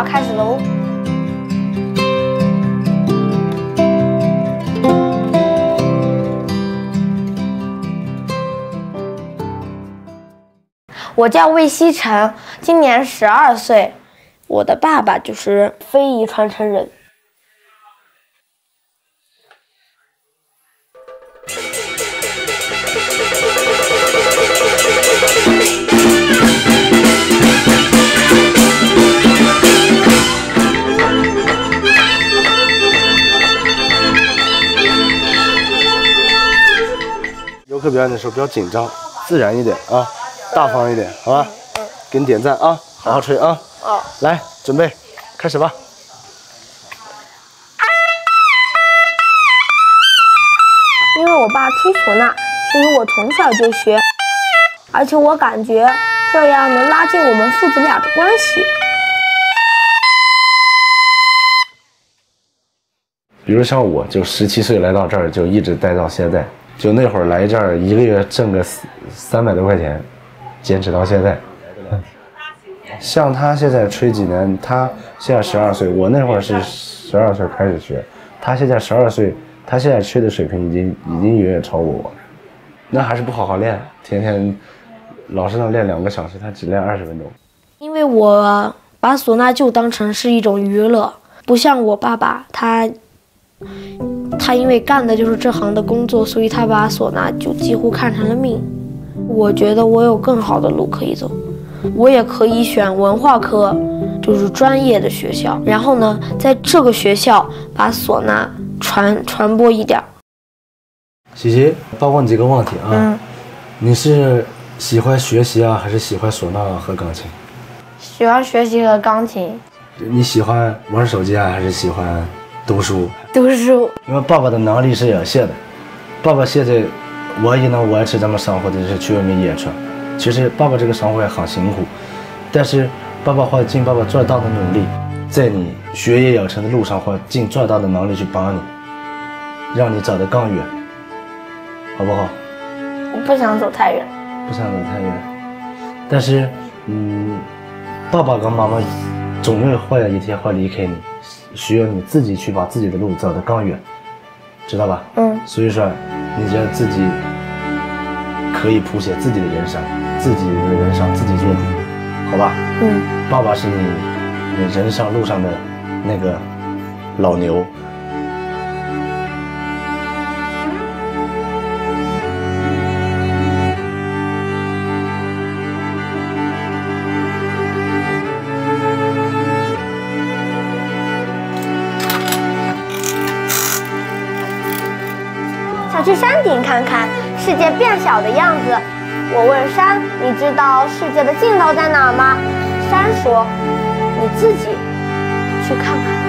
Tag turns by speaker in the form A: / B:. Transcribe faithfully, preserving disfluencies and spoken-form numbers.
A: 开始喽。我叫魏西晨，今年十二岁。我的爸爸就是非遗传承人。
B: 游客表演的时候不要紧张，自然一点啊，大方一点，好吧？嗯，给你点赞啊，好好吹啊。哦，来，准备，开始吧。
A: 因为我爸吹唢呐，所以我从小就学，而且我感觉这样能拉近我们父子俩的关系。
B: 比如像我，就十七岁来到这儿，就一直待到现在。就那会儿来这儿，一个月挣个三百多块钱，坚持到现在。像他现在吹几年，他现在十二岁，我那会儿是十二岁开始学，他现在十二岁，他现在吹的水平已经已经远远超过我。那还是不好好练，天天老师让练两个小时，他只练二十分钟。
A: 因为我把唢呐就当成是一种娱乐，不像我爸爸，他。他因为干的就是这行的工作，所以他把唢呐就几乎看成了命。我觉得我有更好的路可以走，我也可以选文化科，就是专业的学校，然后呢，在这个学校把唢呐传传播一点。
B: 琪琪，包问几个问题啊？
A: 嗯，
B: 你是喜欢学习啊，还是喜欢唢呐和钢琴？
A: 喜欢学习和钢琴。
B: 你喜欢玩手机啊，还是喜欢读书？
A: 读书。
B: 因为爸爸的能力是有限的，爸爸现在我也能维持这么生活，就是去外面演出。其实爸爸这个生活也很辛苦，但是爸爸会尽爸爸最大的努力，在你学业有成的路上会尽最大的能力去帮你，让你走得更远，好不好？
A: 我不想走太远。
B: 不想走太远，但是嗯，爸爸跟妈妈总有会有一天会离开你。需要你自己去把自己的路走得更远，知道吧？
A: 嗯。
B: 所以说，你觉得自己可以谱写自己的人生，自己的人生自己做主，好吧？
A: 嗯。
B: 爸爸是你你人生路上的那个老牛。
A: 想去山顶看看世界变小的样子。我问山：“你知道世界的尽头在哪儿吗？”山说：“你自己去看看。”